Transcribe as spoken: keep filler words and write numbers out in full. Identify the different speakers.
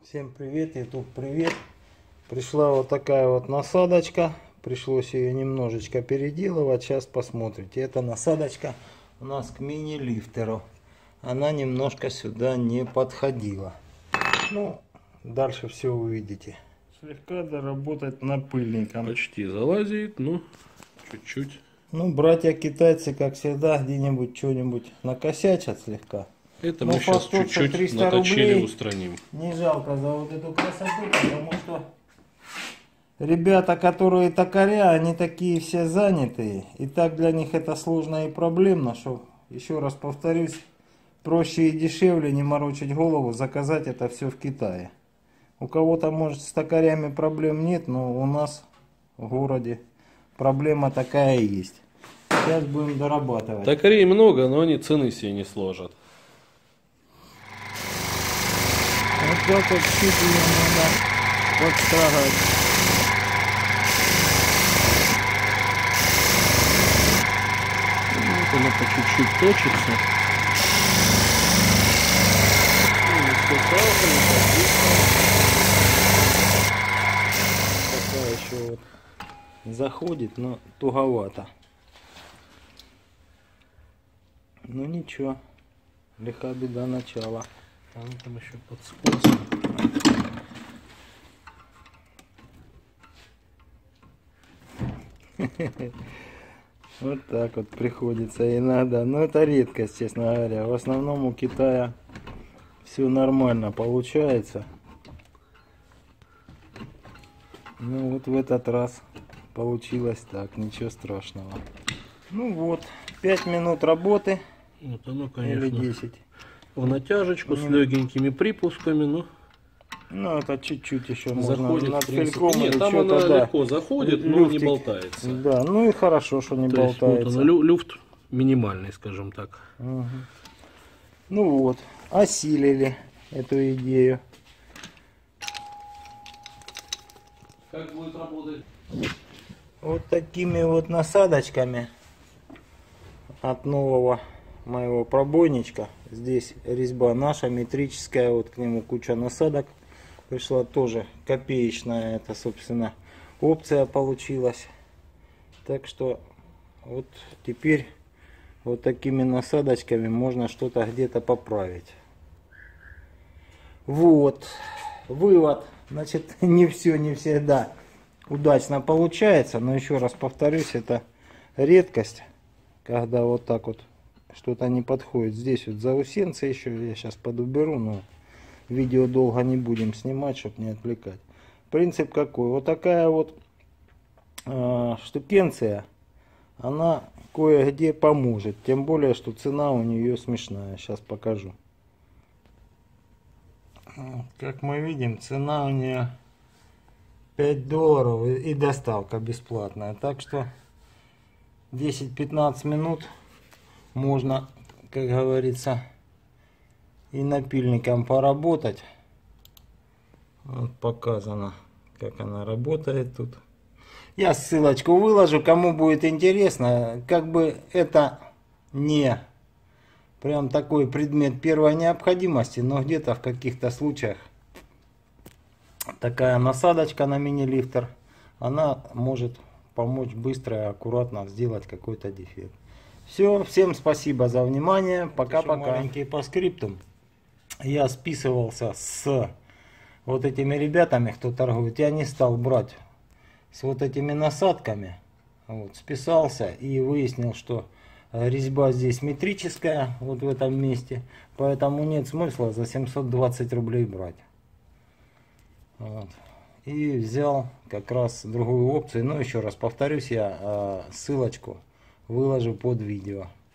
Speaker 1: Всем привет, YouTube, привет. Пришла вот такая вот насадочка. Пришлось ее немножечко переделывать. Сейчас посмотрите. Эта насадочка у нас к мини-лифтеру. Она немножко сюда не подходила. Ну, дальше все увидите. Слегка доработать напыльником.
Speaker 2: Почти залазит, ну, чуть-чуть.
Speaker 1: Ну, братья-китайцы, как всегда, где-нибудь что-нибудь накосячат слегка.
Speaker 2: Это
Speaker 1: Но
Speaker 2: мы сейчас чуть-чуть наточили, устраним.
Speaker 1: Не жалко за вот эту красоту, потому что ребята, которые токаря, они такие все занятые. И так для них это сложно и проблемно, что, еще раз повторюсь, проще и дешевле, не морочить голову, заказать это все в Китае. У кого-то, может, с токарями проблем нет, но у нас в городе проблема такая есть. Сейчас будем дорабатывать.
Speaker 2: Токарей много, но они цены себе не сложат.
Speaker 1: Вот так вот чуть ее надо подстрагать.
Speaker 2: Вот она по чуть-чуть точится.
Speaker 1: Пока еще вот заходит, но туговато. Ну ничего, лиха беда начала.
Speaker 2: Там, там еще под спонсором.
Speaker 1: Вот так вот приходится иногда. Но это редкость, честно говоря. В основном у Китая все нормально получается. Ну вот в этот раз получилось так, ничего страшного. Ну вот, пять минут работы.
Speaker 2: Вот оно,
Speaker 1: Или
Speaker 2: конечно,
Speaker 1: десять.
Speaker 2: в натяжечку,
Speaker 1: Ну,
Speaker 2: с легенькими припусками, ну.
Speaker 1: Ну это чуть-чуть еще
Speaker 2: Заходит,
Speaker 1: можно над
Speaker 2: в принципе.
Speaker 1: фельком.
Speaker 2: Нет,
Speaker 1: или
Speaker 2: там
Speaker 1: что-то,
Speaker 2: она
Speaker 1: да.
Speaker 2: легко заходит, но
Speaker 1: Люфтик.
Speaker 2: не болтается.
Speaker 1: Да, ну и хорошо, что не
Speaker 2: То есть,
Speaker 1: болтается.
Speaker 2: вот она, лю люфт минимальный, скажем так.
Speaker 1: Угу. Ну вот, осилили эту идею.
Speaker 2: Как будет работать?
Speaker 1: Вот такими вот насадочками от нового моего пробойничка. Здесь резьба наша метрическая, вот к нему куча насадок. Пришла тоже копеечная, это собственно опция получилась. Так что вот теперь вот такими насадочками можно что-то где-то поправить. Вот вывод. Значит, не все, не всегда удачно получается, но еще раз повторюсь, это редкость, когда вот так вот что-то не подходит. Здесь вот заусенцы еще я сейчас подуберу, но видео долго не будем снимать, чтобы не отвлекать. Принцип какой? Вот такая вот э, штукенция, она кое-где поможет, тем более, что цена у нее смешная. Сейчас покажу. Как мы видим, цена у нее пять долларов и доставка бесплатная. Так что десять-пятнадцать минут можно, как говорится, и напильником поработать. Вот показано, как она работает тут. Я ссылочку выложу, кому будет интересно. Как бы это не прям такой предмет первой необходимости, но где-то в каких-то случаях такая насадочка на мини-лифтер, она может помочь быстро и аккуратно сделать какой-то дефект. Все, всем спасибо за внимание, пока-пока. Маленький по скриптум. Я списывался с вот этими ребятами, кто торгует, я не стал брать с вот этими насадками. Вот, списался и выяснил, что резьба здесь метрическая, вот в этом месте, поэтому нет смысла за семьсот двадцать рублей брать. Вот. И взял как раз другую опцию. Но еще раз повторюсь, я ссылочку выложу под видео.